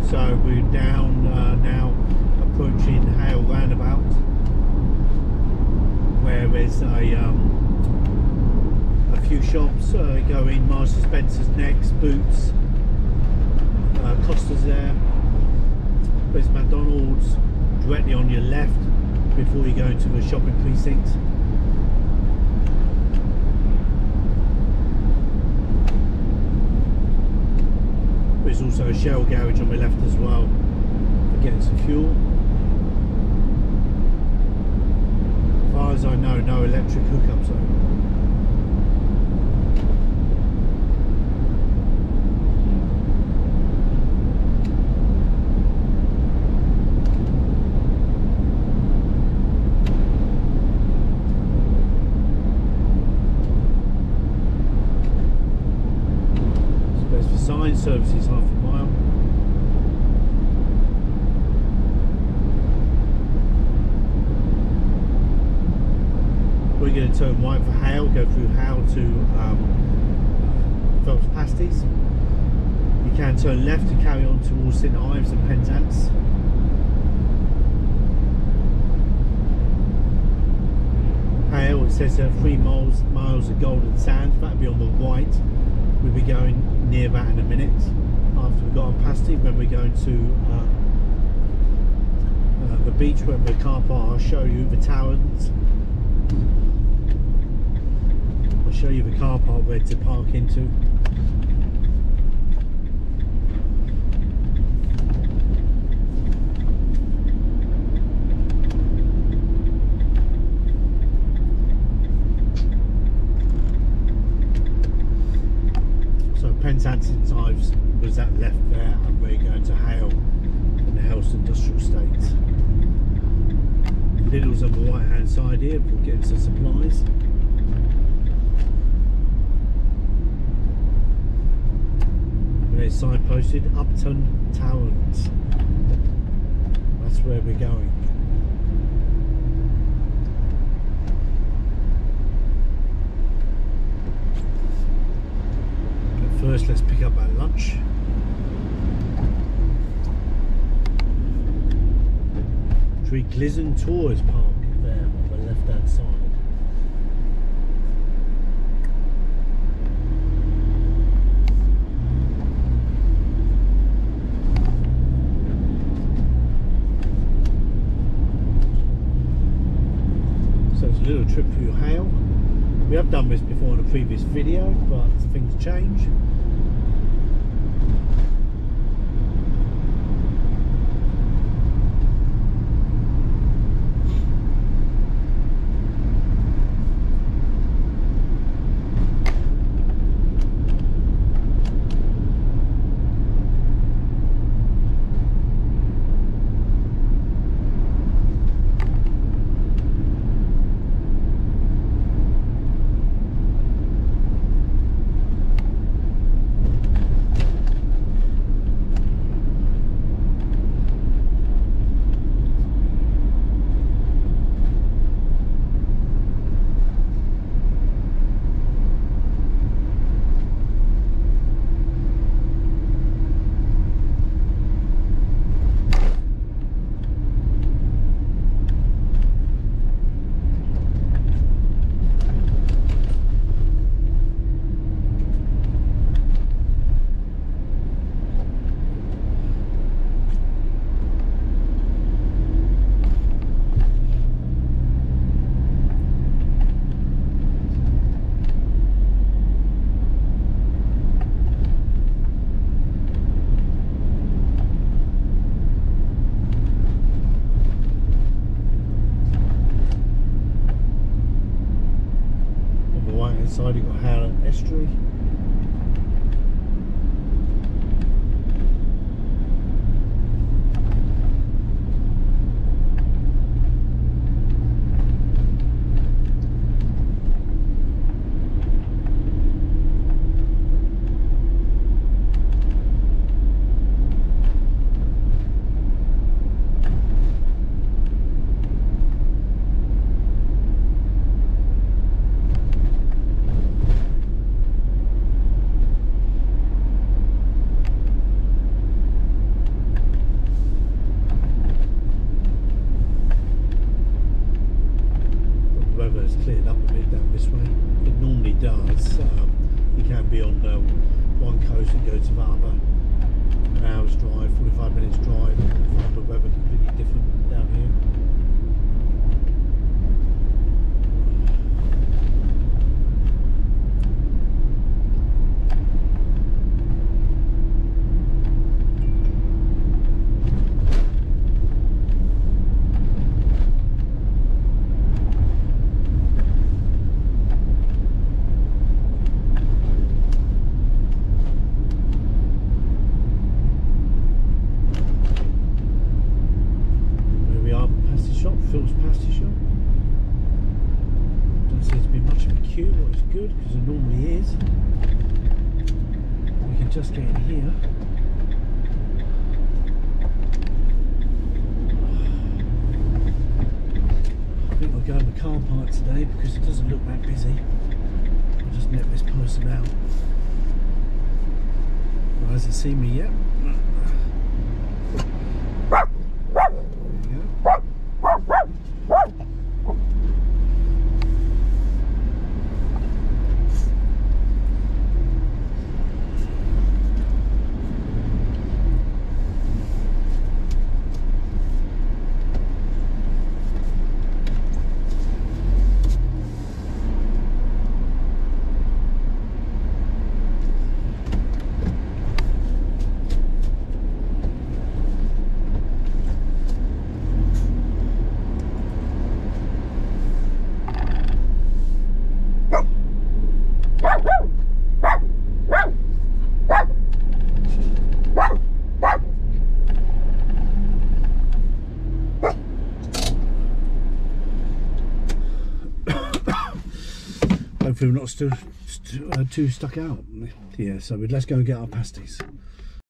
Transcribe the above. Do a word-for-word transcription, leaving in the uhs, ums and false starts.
So we're down uh, now, approaching Hayle roundabout, where there's a um, a few shops uh, going. Marks and Spencer's next, Boots, uh, Costa's there. There's McDonald's directly on your left before you go into the shopping precinct. There's also a Shell garage on my left as well for getting some fuel. As far as I know, no electric hookups though. Sign services half a mile. We're going to turn right for Hayle, go through Hayle to um, Phelps Pasties. You can turn left to carry on towards Saint Ives and Penzance. Hayle, it says there are three miles, miles of golden sands. That'll be on the right. We'll be going near that in a minute after we've got on Pasty. When we're going to uh, uh, the beach, when we're car park, I'll show you the towens. I'll show you the car park where to park into. Penzance and Ives was that left there, and we're going to Hayle in the House Industrial Estate. Lidl's on the right hand side here for getting some supplies. And it's signposted Upton Towens. That's where we're going. First, let's pick up our lunch. Tree Glizzen Tours Park there on the left hand side. So it's a little trip through Hayle. We have done this before in a previous video, but things change. Side you've got Hayle Estuary. uh, one coast and go to the other. An hour's drive, forty-five minutes drive. Find the weather completely different down here. Because it normally is. We can just get in here. I think I'll go in the car park today because it doesn't look that busy. I'll just net this person out. Well, hasn't seen me yet. Hopefully we're not still st uh, too stuck out here, so let's go and get our pasties.